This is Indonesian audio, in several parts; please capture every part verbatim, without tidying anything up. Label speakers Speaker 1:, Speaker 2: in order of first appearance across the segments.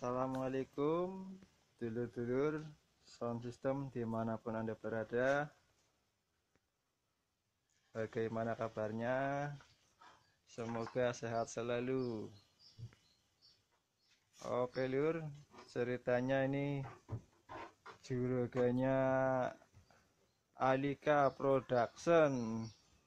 Speaker 1: Assalamualaikum dulur-dulur sound system dimanapun Anda berada. Bagaimana kabarnya? Semoga sehat selalu. Oke lur, ceritanya ini juraganya Alika Production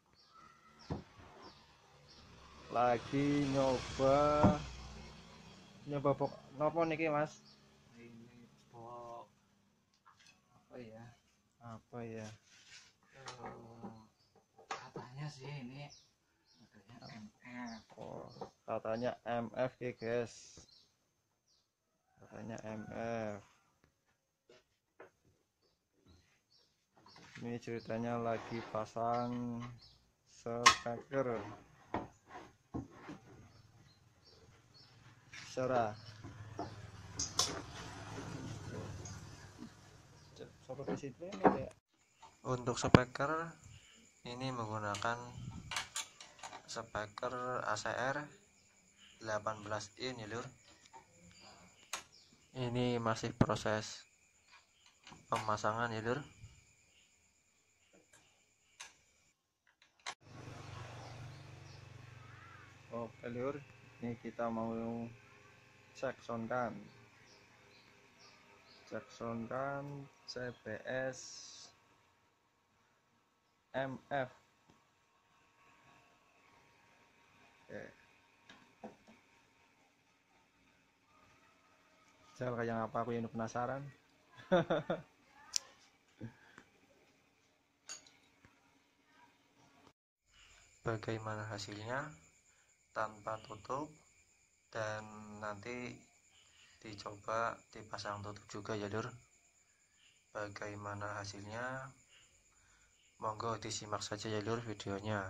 Speaker 1: lagi nyoba nyoba pok nopo niki Mas?
Speaker 2: Ini pok apa ya?
Speaker 1: Apa ya?
Speaker 2: Uh, katanya sih ini katanya M F.
Speaker 1: Oh, katanya M F ya guys. Katanya M F. Ini ceritanya lagi pasang speaker. Serah. Untuk speaker ini menggunakan speaker A C R delapan belas in ya lur. Ini masih proses pemasangan ya lur. Oke lur, ini kita mau cek soundkan cek soundkan C B S M F. Oke, jal kayak apa, aku yang penasaran. Bagaimana hasilnya tanpa tutup, dan nanti dicoba dipasang tutup juga ya lur. Bagaimana hasilnya, monggo disimak saja ya lur videonya.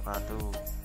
Speaker 1: wabarakatuh.